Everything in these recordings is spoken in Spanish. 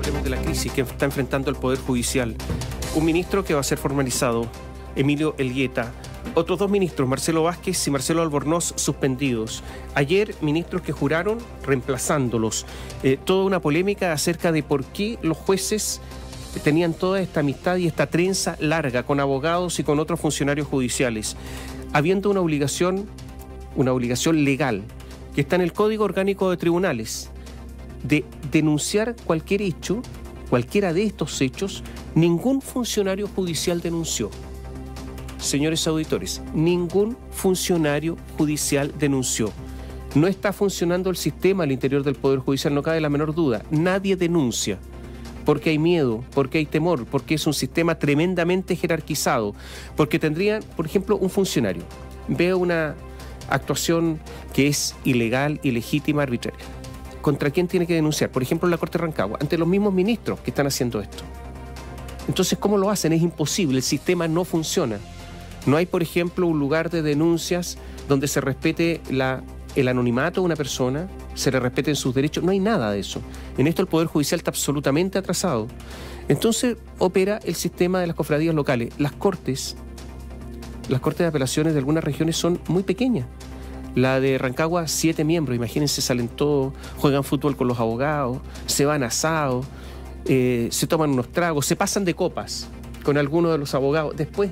términos de la crisis que está enfrentando el Poder Judicial. Un ministro que va a ser formalizado, Emilio Elgueta. Otros dos ministros, Marcelo Vázquez y Marcelo Albornoz, suspendidos. Ayer, ministros que juraron reemplazándolos. Toda una polémica acerca de por qué los jueces tenían toda esta amistad y esta trenza larga con abogados y con otros funcionarios judiciales, habiendo una obligación legal que está en el Código Orgánico de Tribunales de denunciar cualquier hecho, cualquiera de estos hechos. Ningún funcionario judicial denunció. Señores auditores, ningún funcionario judicial denunció. No está funcionando el sistema al interior del Poder Judicial, no cabe la menor duda. Nadie denuncia. Porque hay miedo, porque hay temor, porque es un sistema tremendamente jerarquizado. Porque tendrían, por ejemplo, un funcionario ve una actuación que es ilegal, ilegítima, arbitraria. ¿Contra quién tiene que denunciar? Por ejemplo, en la Corte de Rancagua, ante los mismos ministros que están haciendo esto. Entonces, ¿cómo lo hacen? Es imposible, el sistema no funciona. No hay, por ejemplo, un lugar de denuncias donde se respete el anonimato de una persona, se le respeten sus derechos. No hay nada de eso. En esto el Poder Judicial está absolutamente atrasado. Entonces opera el sistema de las cofradías locales. Las cortes de apelaciones de algunas regiones son muy pequeñas. La de Rancagua, 7 miembros. Imagínense, salen todos, juegan fútbol con los abogados, se van asados, se toman unos tragos, se pasan de copas con algunos de los abogados. Después,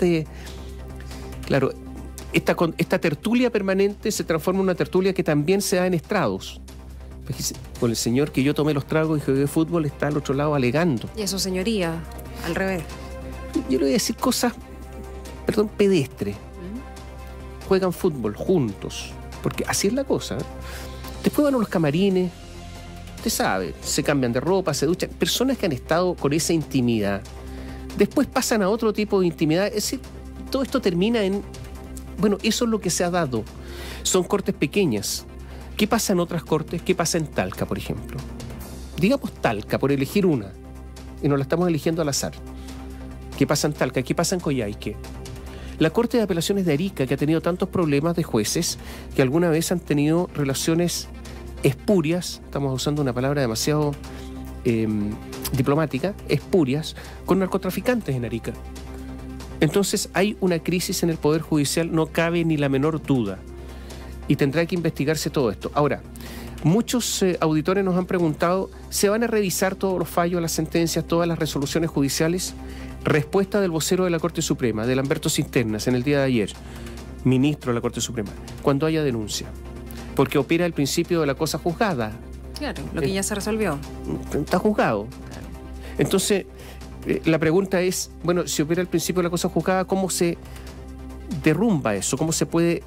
esta tertulia permanente se transforma en una tertulia que también se da en estrados. Con el señor que yo tomé los tragos y jugué fútbol está al otro lado alegando. Y eso, señoría, al revés. Yo le voy a decir cosas, pedestres. Juegan fútbol juntos, porque así es la cosa. Después van a los camarines, usted sabe, se cambian de ropa, se duchan. Personas que han estado con esa intimidad, después pasan a otro tipo de intimidad. Es decir, todo esto termina en... Bueno, eso es lo que se ha dado. Son cortes pequeñas. ¿Qué pasa en otras cortes? ¿Qué pasa en Talca, por ejemplo? Digamos Talca, por elegir una, y nos la estamos eligiendo al azar. ¿Qué pasa en Talca? ¿Qué pasa en Coyhaique? La Corte de Apelaciones de Arica, que ha tenido tantos problemas de jueces que alguna vez han tenido relaciones espurias, estamos usando una palabra demasiado diplomática, espurias, con narcotraficantes en Arica. Entonces hay una crisis en el Poder Judicial, no cabe ni la menor duda, y tendrá que investigarse todo esto. Ahora, muchos auditores nos han preguntado, ¿se van a revisar todos los fallos, las sentencias, todas las resoluciones judiciales? Respuesta del vocero de la Corte Suprema, de Lamberto Cisternas, en el día de ayer, ministro de la Corte Suprema, cuando haya denuncia, porque opera el principio de la cosa juzgada. Claro, lo que ya se resolvió. Está juzgado. Claro. Entonces, la pregunta es, bueno, si opera el principio de la cosa juzgada, ¿cómo se derrumba eso? ¿Cómo se puede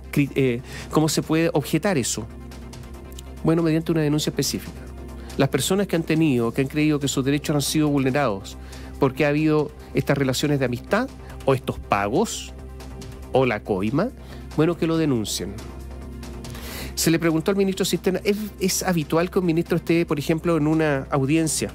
objetar eso? Bueno, mediante una denuncia específica. Las personas que han creído que sus derechos han sido vulnerados porque ha habido estas relaciones de amistad o estos pagos o la coima, bueno, que lo denuncien. Se le preguntó al ministro Cisterna, ¿es habitual que un ministro esté, por ejemplo, en una audiencia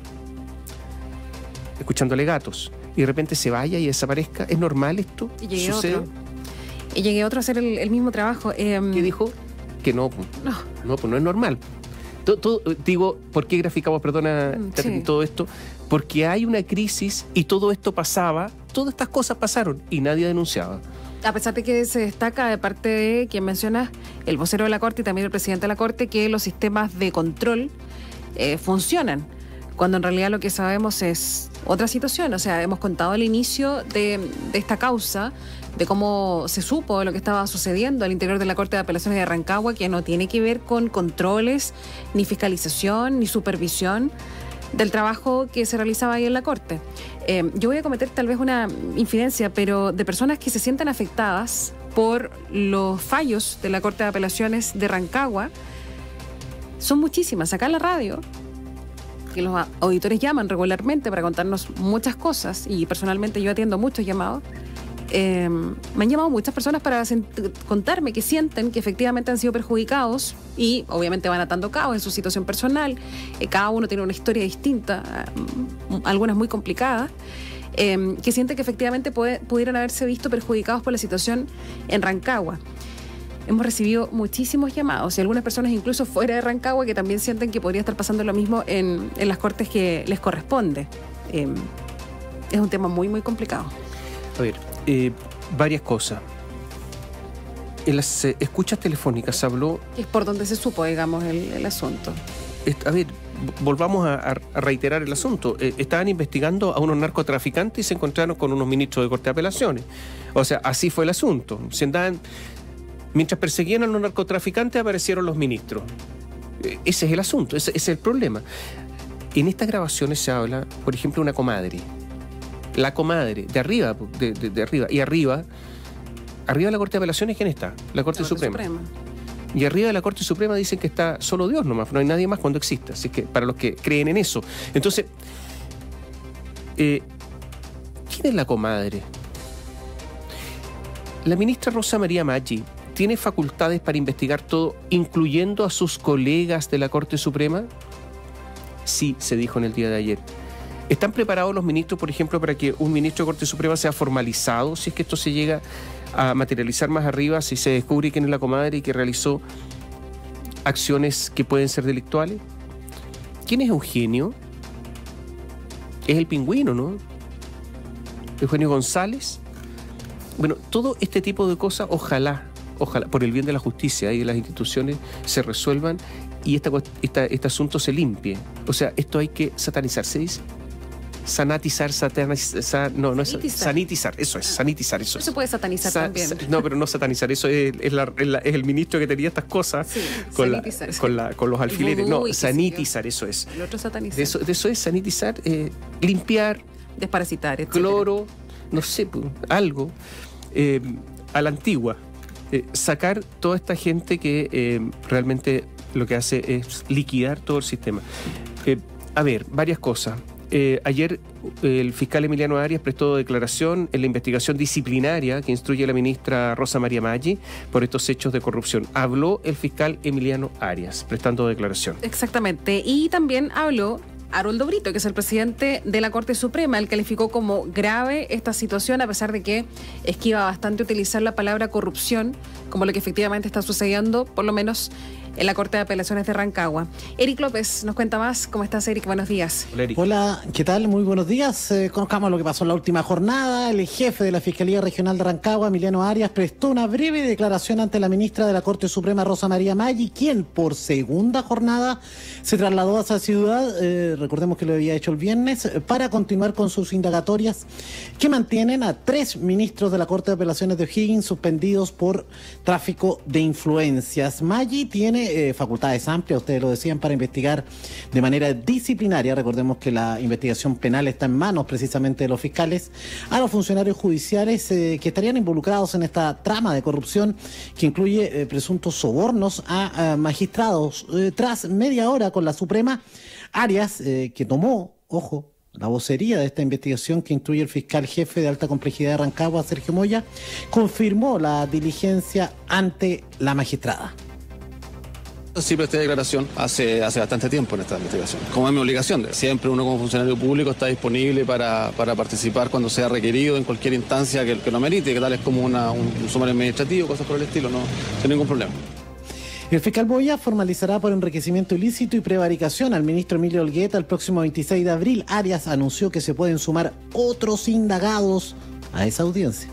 escuchando alegatos y de repente se vaya y desaparezca? ¿Es normal esto? ¿Sucede? Y llegué otro a hacer el mismo trabajo. ¿Qué dijo? Que no es normal. Digo, ¿por qué graficamos, todo esto? Porque hay una crisis y todo esto pasaba, todas estas cosas pasaron y nadie denunciaba. A pesar de que se destaca de parte de quien menciona, el vocero de la Corte y también el presidente de la Corte, que los sistemas de control funcionan, cuando en realidad lo que sabemos es otra situación. O sea, hemos contado al inicio de esta causa, de cómo se supo de lo que estaba sucediendo al interior de la Corte de Apelaciones de Rancagua, que no tiene que ver con controles, ni fiscalización, ni supervisión del trabajo que se realizaba ahí en la Corte. Yo voy a cometer tal vez una infidencia, pero de personas que se sientan afectadas por los fallos de la Corte de Apelaciones de Rancagua, son muchísimas. Acá en la radio, que los auditores llaman regularmente para contarnos muchas cosas, y personalmente yo atiendo muchos llamados, me han llamado muchas personas para contarme que sienten que efectivamente han sido perjudicados y obviamente van atando cabos en su situación personal. Cada uno tiene una historia distinta, algunas muy complicadas, que sienten que efectivamente pudieran haberse visto perjudicados por la situación en Rancagua. hemos recibido muchísimos llamados y algunas personas incluso fuera de Rancagua que también sienten que podría estar pasando lo mismo en las cortes que les corresponde. Es un tema muy, muy complicado. A ver, varias cosas. En las escuchas telefónicas habló... Es por donde se supo, digamos, el asunto. A ver, volvamos a reiterar el asunto. Estaban investigando a unos narcotraficantes y se encontraron con unos ministros de Corte de Apelaciones. O sea, así fue el asunto. Mientras perseguían a los narcotraficantes aparecieron los ministros. Ese es el asunto, ese es el problema. En estas grabaciones se habla, por ejemplo, de una comadre. La comadre, de arriba, de arriba. Y arriba de la Corte de Apelaciones, ¿quién está? La Corte Suprema. Y arriba de la Corte Suprema dicen que está solo Dios nomás, no hay nadie más cuando exista. Así que para los que creen en eso. Entonces, ¿quién es la comadre? La ministra Rosa María Maggi tiene facultades para investigar todo, incluyendo a sus colegas de la Corte Suprema. Sí, se dijo en el día de ayer. ¿Están preparados los ministros, por ejemplo, para que un ministro de Corte Suprema sea formalizado si es que esto se llega a materializar más arriba, si se descubre quién es la comadre y que realizó acciones que pueden ser delictuales? ¿Quién es Eugenio? Es el Pingüino, ¿no? Eugenio González. Bueno, todo este tipo de cosas, ojalá, por el bien de la justicia y de las instituciones, se resuelvan y este asunto se limpie. O sea, esto hay que satanizar, ¿se dice? Sanitizar, sanitizar, eso es, sanitizar, eso es. No se puede satanizar también. No, pero no satanizar, eso es el ministro que tenía estas cosas, sí, con los alfileres. No, sanitizar, eso es. El otro satanizar. Eso es sanitizar, limpiar, desparasitar, etc. Cloro, no sé, algo, a la antigua. Sacar toda esta gente que realmente lo que hace es liquidar todo el sistema. A ver, varias cosas. Ayer el fiscal Emiliano Arias prestó declaración en la investigación disciplinaria que instruye la ministra Rosa María Maggi por estos hechos de corrupción. Habló el fiscal Emiliano Arias prestando declaración. Exactamente. Y también habló Haroldo Brito, que es el presidente de la Corte Suprema. Él calificó como grave esta situación, a pesar de que esquiva bastante utilizar la palabra corrupción, como lo que efectivamente está sucediendo, por lo menos en la Corte de Apelaciones de Rancagua. Eric López nos cuenta más. ¿Cómo estás, Eric? Buenos días. Hola, Eric. Hola, ¿qué tal? Muy buenos días. Conozcamos lo que pasó en la última jornada. El jefe de la Fiscalía Regional de Rancagua, Emiliano Arias, prestó una breve declaración ante la ministra de la Corte Suprema, Rosa María Maggi, quien por segunda jornada se trasladó a esa ciudad, recordemos que lo había hecho el viernes, para continuar con sus indagatorias que mantienen a 3 ministros de la Corte de Apelaciones de O'Higgins suspendidos por tráfico de influencias. Maggi tiene facultades amplias, ustedes lo decían, para investigar de manera disciplinaria, recordemos que la investigación penal está en manos precisamente de los fiscales, a los funcionarios judiciales que estarían involucrados en esta trama de corrupción que incluye presuntos sobornos a magistrados. Tras media hora con la Suprema, Arias, que tomó, ojo, la vocería de esta investigación que instruye el fiscal jefe de alta complejidad de Rancagua, Sergio Moya, confirmó la diligencia ante la magistrada. Sí presté declaración hace bastante tiempo en esta investigación. Como es mi obligación, siempre uno como funcionario público está disponible para participar cuando sea requerido en cualquier instancia que lo merite, que tal es como un sumario administrativo, cosas por el estilo, no, sin ningún problema. El fiscal Moya formalizará por enriquecimiento ilícito y prevaricación al ministro Emilio Olgueta el próximo 26 de abril. Arias anunció que se pueden sumar otros indagados a esa audiencia.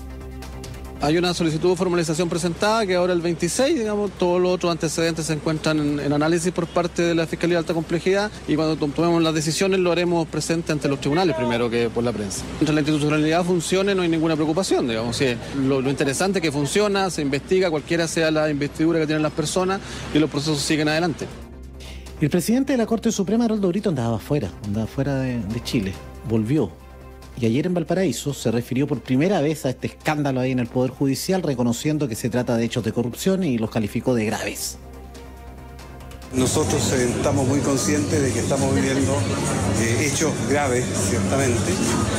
Hay una solicitud de formalización presentada que ahora el 26, digamos, todos los otros antecedentes se encuentran en análisis por parte de la Fiscalía de Alta Complejidad y cuando tomemos las decisiones lo haremos presente ante los tribunales primero que por la prensa. Mientras la institucionalidad funcione no hay ninguna preocupación, digamos, si lo interesante es que funciona, se investiga, cualquiera sea la investidura que tienen las personas y los procesos siguen adelante. El presidente de la Corte Suprema, Haroldo Brito, andaba fuera de Chile, volvió. Y ayer en Valparaíso se refirió por primera vez a este escándalo ahí en el Poder Judicial, reconociendo que se trata de hechos de corrupción y los calificó de graves. Nosotros estamos muy conscientes de que estamos viviendo hechos graves, ciertamente,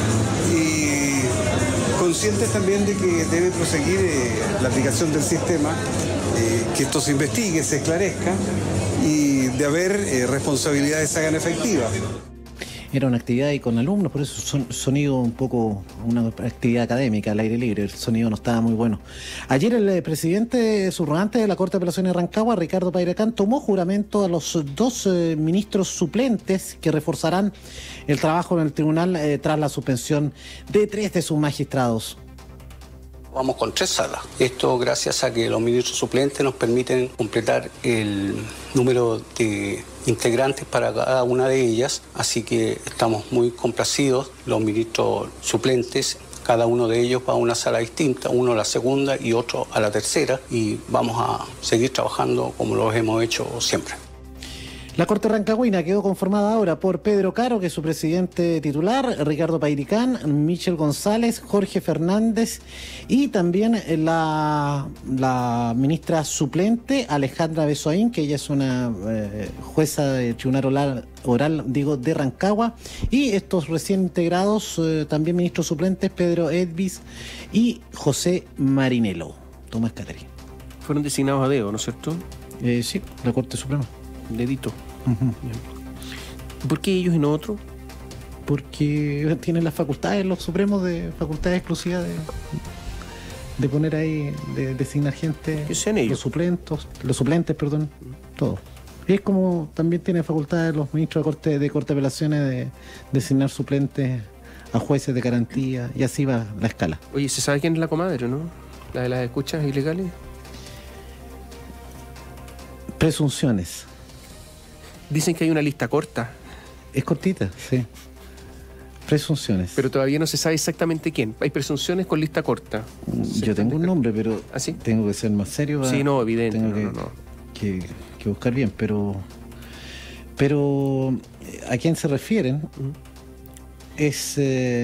y conscientes también de que debe proseguir la aplicación del sistema, que esto se investigue, se esclarezca y de haber responsabilidades se hagan efectivas. Era una actividad y con alumnos, por eso sonido un poco, una actividad académica al aire libre, el sonido no estaba muy bueno. Ayer el presidente subrogante de la Corte de Apelaciones de Rancagua, Ricardo Pairacán, tomó juramento a los dos ministros suplentes que reforzarán el trabajo en el tribunal tras la suspensión de 3 de sus magistrados. Vamos con 3 salas. Esto gracias a que los ministros suplentes nos permiten completar el número de integrantes para cada una de ellas. Así que estamos muy complacidos. Los ministros suplentes, cada uno de ellos va a una sala distinta, uno a la segunda y otro a la tercera. Y vamos a seguir trabajando como lo hemos hecho siempre. La Corte Rancagüina quedó conformada ahora por Pedro Caro, que es su presidente titular, Ricardo Pairicán, Michel González, Jorge Fernández y también la ministra suplente Alejandra Besoaín, que ella es una jueza de tribunal oral de Rancagua, y estos recién integrados también ministros suplentes Pedro Edvis y José Marinelo. Tomás Cateri. Fueron designados a dedo, ¿no es cierto? Sí, la Corte Suprema. Dedito. ¿Por qué ellos y no otros? Porque tienen las facultades, los supremos, de facultades exclusivas de poner ahí, de designar gente. Que sean ellos. Los suplentes, todo. Y es como también tienen facultades los ministros de Corte de Apelaciones de designar suplentes a jueces de garantía, y así va la escala. Oye, ¿se sabe quién es la comadre, no? ¿La de las escuchas ilegales? Presunciones. Dicen que hay una lista corta. Es cortita, sí. Presunciones. Pero todavía no se sabe exactamente quién. Hay presunciones con lista corta. Yo tengo un nombre, pero ¿Ah, sí? tengo que ser más serio. Sí, no, evidente. Tengo que buscar bien, pero ¿a quién se refieren? Es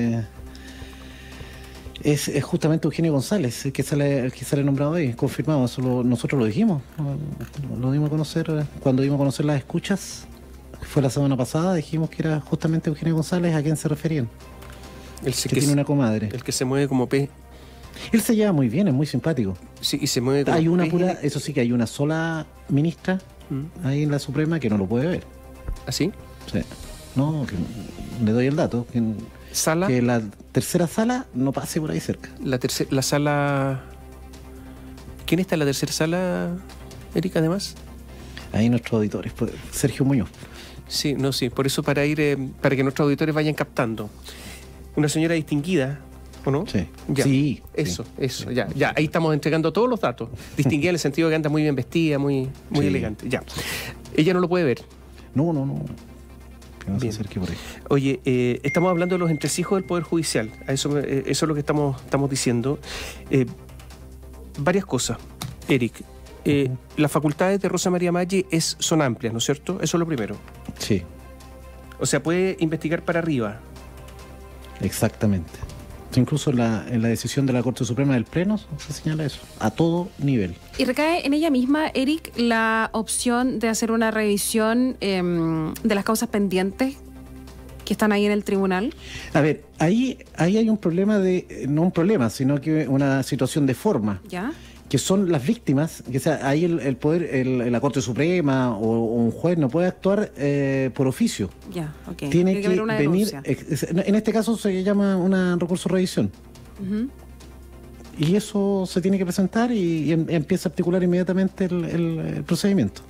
justamente Eugenio González, el que sale nombrado ahí, confirmado. Eso nosotros lo dijimos, lo dimos a conocer cuando dimos a conocer las escuchas. Fue la semana pasada, dijimos que era justamente Eugenio González. ¿A quién se referían? Que tiene una comadre. El que se mueve como pez. Él se lleva muy bien, es muy simpático. Sí, y se mueve como hay una pez. pura, eso sí, que hay una sola ministra ahí en la Suprema que no lo puede ver. ¿Ah, sí? Sí. No, le doy el dato. ¿Sala? Que la tercera sala no pase por ahí cerca. La sala... ¿Quién está en la tercera sala, Erika, además? Ahí nuestros auditores, Sergio Muñoz. Sí, por eso para que nuestros auditores vayan captando. Una señora distinguida, ¿o no? Sí. Ya. Sí. Eso, ya. Ahí estamos entregando todos los datos. Distinguida en el sentido de que anda muy bien vestida, muy elegante. Ya. Ella no lo puede ver. No. Que no se Bien. acerque por ahí. Oye, estamos hablando de los entresijos del Poder Judicial. Eso es lo que estamos diciendo. Varias cosas, Eric. Las facultades de Rosa María Maggi son amplias, ¿no es cierto? Eso es lo primero. Sí. O sea, puede investigar para arriba. Exactamente. Incluso en la decisión de la Corte Suprema del Pleno se señala eso, a todo nivel. Y recae en ella misma, Eric, la opción de hacer una revisión de las causas pendientes que están ahí en el tribunal. A ver, ahí hay un problema no un problema, sino que una situación de forma. ¿Ya? Que son las víctimas, que sea, ahí el poder, la Corte Suprema o un juez no puede actuar por oficio. Ya, ok. Tiene que haber una venir, denuncia. en este caso se llama un recurso de revisión. Y eso se tiene que presentar y empieza a articular inmediatamente el procedimiento.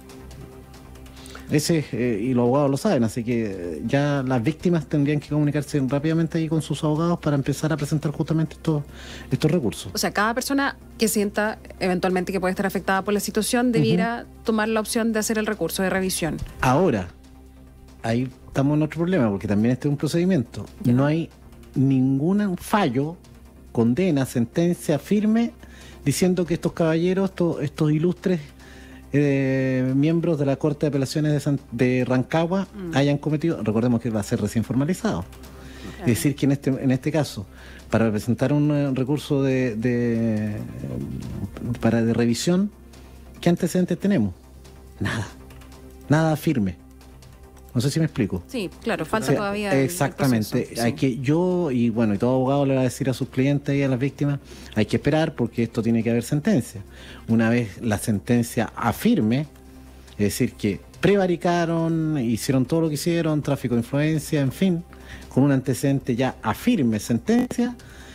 Y los abogados lo saben, así que ya las víctimas tendrían que comunicarse rápidamente ahí con sus abogados para empezar a presentar justamente estos recursos. O sea, cada persona que sienta eventualmente que puede estar afectada por la situación debiera tomar la opción de hacer el recurso de revisión. Ahora, ahí estamos en otro problema, porque también este es un procedimiento. No hay ningún fallo, condena, sentencia firme diciendo que estos caballeros, estos ilustres miembros de la Corte de Apelaciones de Rancagua hayan cometido, recordemos que va a ser recién formalizado. Es decir, que en este caso, para presentar un recurso de revisión, ¿qué antecedentes tenemos? Nada firme. No sé si me explico. Sí, claro, falta todavía exactamente. el proceso, Hay que y todo abogado le va a decir a sus clientes y a las víctimas, hay que esperar porque esto tiene que haber sentencia. Una vez la sentencia afirme, es decir, que prevaricaron, hicieron todo lo que hicieron, tráfico de influencia, en fin, con un antecedente ya a firme sentencia.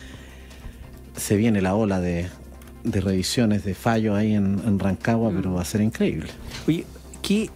Se viene la ola de revisiones, de fallos ahí en Rancagua, pero va a ser increíble. Oye, ¿qué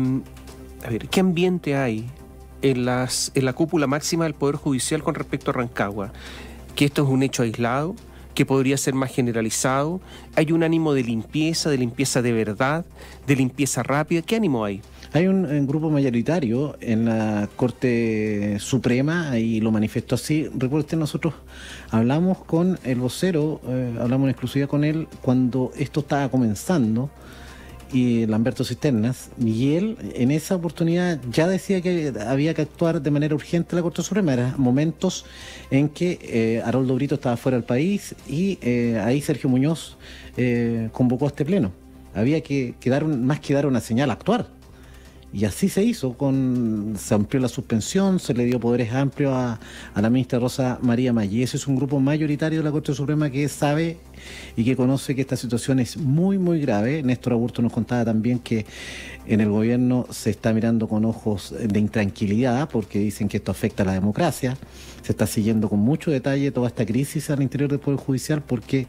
ambiente hay en la cúpula máxima del Poder Judicial con respecto a Rancagua? ¿Que esto es un hecho aislado? ¿Que podría ser más generalizado? ¿Hay un ánimo de limpieza de verdad, de limpieza rápida? ¿Qué ánimo hay? Hay un grupo mayoritario en la Corte Suprema y lo manifestó así. Recuerde, nosotros hablamos con el vocero, hablamos en exclusividad con él cuando esto estaba comenzando, y Lamberto Cisternas, y él en esa oportunidad ya decía que había que actuar de manera urgente en la Corte Suprema. Eran momentos en que Haroldo Brito estaba fuera del país y ahí Sergio Muñoz convocó a este pleno. Había que más que dar una señal, actuar. Y así se hizo, se amplió la suspensión, se le dio poderes amplios a la ministra Rosa María Maggi. Ese es un grupo mayoritario de la Corte Suprema que sabe y que conoce que esta situación es muy, muy grave. Néstor Aburto nos contaba también que en el gobierno se está mirando con ojos de intranquilidad porque dicen que esto afecta a la democracia. Se está siguiendo con mucho detalle toda esta crisis al interior del Poder Judicial porque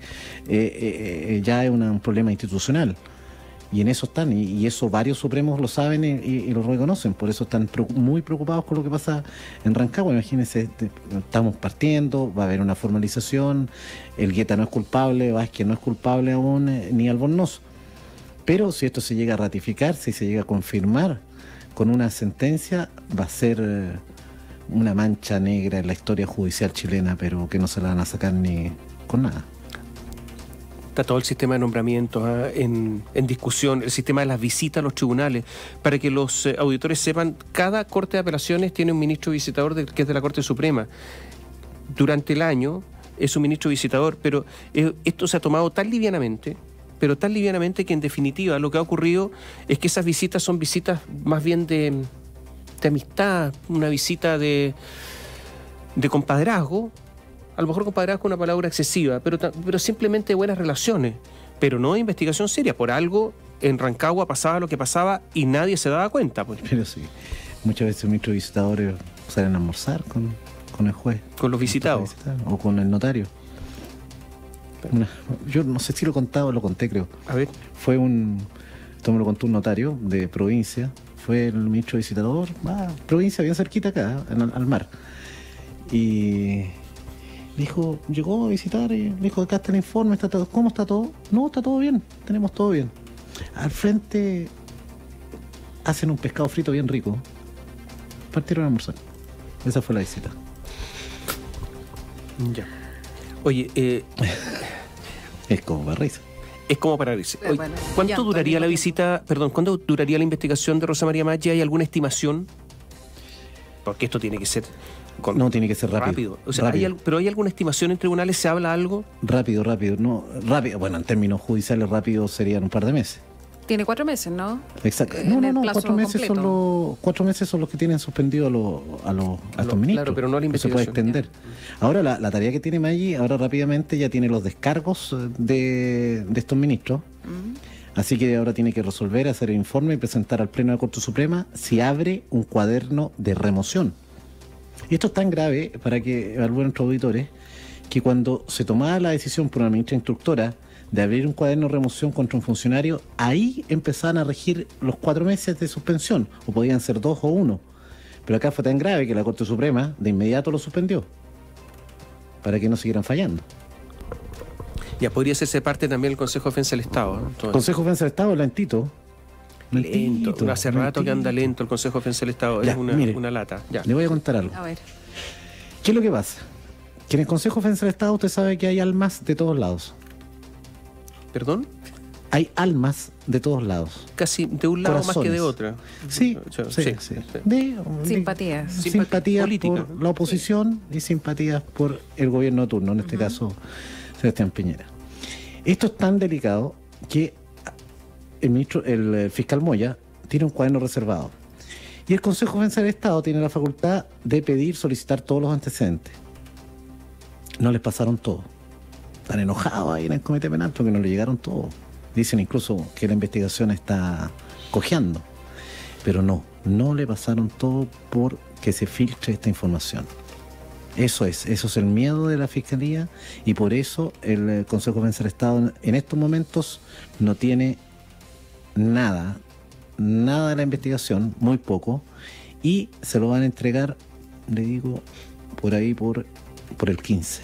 ya es un problema institucional. Y en eso están, y eso varios supremos lo saben y lo reconocen, por eso están muy preocupados con lo que pasa en Rancagua. Imagínense, estamos partiendo, va a haber una formalización, Elgueta no es culpable, Vázquez no es culpable aún, ni Albornoz. Pero si esto se llega a ratificar, si se llega a confirmar con una sentencia, va a ser una mancha negra en la historia judicial chilena, pero que no se la van a sacar ni con nada. Está todo el sistema de nombramientos en discusión, el sistema de las visitas a los tribunales. Para que los auditores sepan, cada Corte de Apelaciones tiene un ministro visitador que es de la Corte Suprema. Durante el año es un ministro visitador, pero esto se ha tomado tan livianamente, que en definitiva lo que ha ocurrido es que esas visitas son visitas más bien de amistad, una visita de compadrazgo. A lo mejor compadrazgo es una palabra excesiva, pero simplemente buenas relaciones, pero no de investigación seria. Por algo en Rancagua pasaba lo que pasaba y nadie se daba cuenta. Pues. Pero sí, muchas veces muchos visitadores salen a almorzar con el juez. Con los visitados. O con el notario. Yo no sé si lo he contado, lo conté creo. A ver. Esto me lo contó un notario de provincia, fue el ministro visitador, provincia bien cerquita acá, al mar. Y dijo, llegó a visitar y dijo, acá está el informe, está todo. ¿Cómo está todo? No, está todo bien, tenemos todo bien. Al frente hacen un pescado frito bien rico. Partieron a almorzar. Esa fue la visita. Ya. Oye, es como para reírse. Es como para reírse. Oye, ¿cuánto duraría la visita, cuánto duraría la investigación de Rosa María Maggi? ¿Hay alguna estimación? Porque esto tiene que ser... No, tiene que ser rápido. O sea, rápido. ¿pero hay alguna estimación en tribunales? ¿Se habla algo? Rápido. No, rápido. Bueno, en términos judiciales rápido serían un par de meses. Tiene 4 meses, ¿no? Exacto. No, 4 meses son los que tienen suspendido a estos ministros. Claro, pero no la investigación. Se puede extender. Ahora la tarea que tiene Maggi, ahora rápidamente ya tiene los descargos de estos ministros. Así que ahora tiene que resolver, hacer el informe y presentar al Pleno de la Corte Suprema si abre un cuaderno de remoción. Y esto es tan grave, para que evalúen nuestros auditores, que cuando se tomaba la decisión por una ministra instructora de abrir un cuaderno de remoción contra un funcionario, ahí empezaban a regir los 4 meses de suspensión, o podían ser 2 o 1. Pero acá fue tan grave que la Corte Suprema de inmediato lo suspendió, para que no siguieran fallando. Ya podría hacerse parte también del Consejo de Defensa del Estado, ¿no? El Consejo de Defensa del Estado, lento. Hace rato que anda lento el Consejo de Defensa del Estado. Ya, es una lata. Ya. Le voy a contar algo. A ver. ¿Qué es lo que pasa? Que en el Consejo de Defensa del Estado usted sabe que hay almas de todos lados. ¿Perdón? Hay almas de todos lados. Casi de un lado Corazones. más que de otro. Sí. Simpatías. Simpatías política, por la oposición y simpatías por el gobierno de turno, en este caso Sebastián Piñera. Esto es tan delicado que el fiscal Moya tiene un cuaderno reservado. Y el Consejo de Defensa del Estado tiene la facultad de solicitar todos los antecedentes. No les pasaron todo. Están enojados ahí en el Comité Penal porque no le llegaron todos. Dicen incluso que la investigación está cojeando. Pero no le pasaron todo por que se filtre esta información. Eso es el miedo de la Fiscalía, y por eso el Consejo de Defensa del Estado en estos momentos no tiene nada de la investigación, muy poco, y se lo van a entregar, le digo, por ahí por el 15.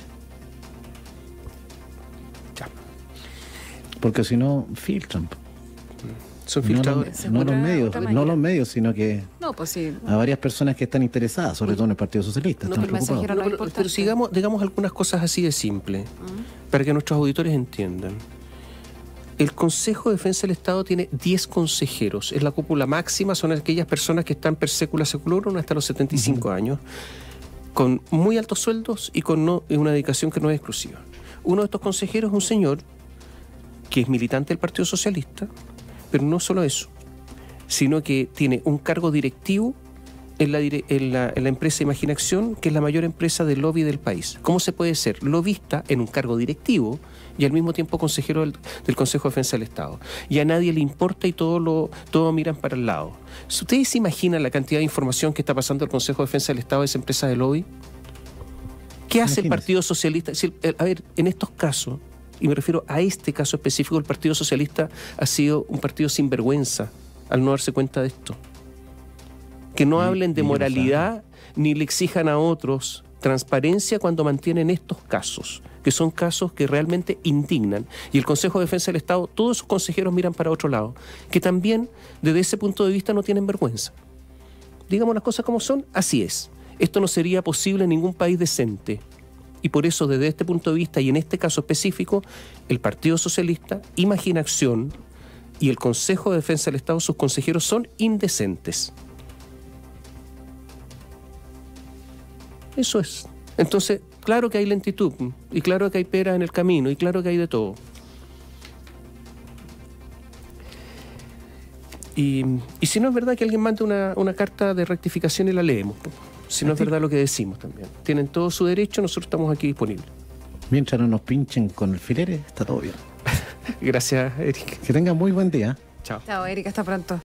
Ya. Porque si no, filtran. Son filtradores. No los medios, sino que No, pues sí. a varias personas que están interesadas, sobre todo en el Partido Socialista, están el preocupados. mensajero no es pero importante. digamos algunas cosas así de simple, para que nuestros auditores entiendan. El Consejo de Defensa del Estado tiene 10 consejeros. Es la cúpula máxima, son aquellas personas que están per secula seculorum hasta los 75 años, con muy altos sueldos y con una dedicación que no es exclusiva. Uno de estos consejeros es un señor que es militante del Partido Socialista, pero no solo eso, sino que tiene un cargo directivo en la empresa Imaginación, que es la mayor empresa de lobby del país. ¿Cómo se puede ser lobista en un cargo directivo y al mismo tiempo consejero del Consejo de Defensa del Estado? Y a nadie le importa y todo miran para el lado. ¿Ustedes se imaginan la cantidad de información que está pasando el Consejo de Defensa del Estado de esa empresa de lobby? ¿Qué hace el Partido Socialista? Es decir, a ver, en estos casos, y me refiero a este caso específico, el Partido Socialista ha sido un partido sin vergüenza al no darse cuenta de esto. Que no hablen de moralidad ni le exijan a otros transparencia cuando mantienen estos casos, que son casos que realmente indignan. Y el Consejo de Defensa del Estado, todos sus consejeros miran para otro lado, que también desde ese punto de vista no tienen vergüenza. Digamos las cosas como son, así es. Esto no sería posible en ningún país decente. Y por eso, desde este punto de vista y en este caso específico, el Partido Socialista, Imaginación y el Consejo de Defensa del Estado, sus consejeros son indecentes. Eso es. Entonces, claro que hay lentitud, y claro que hay peras en el camino, y claro que hay de todo. Y si no es verdad, que alguien mande una carta de rectificación y la leemos. Si no es verdad lo que decimos también. Tienen todo su derecho, nosotros estamos aquí disponibles. Mientras no nos pinchen con el filere, está todo bien. Gracias, Eric. Que tengan muy buen día. Chao. Chao, Erika, hasta pronto.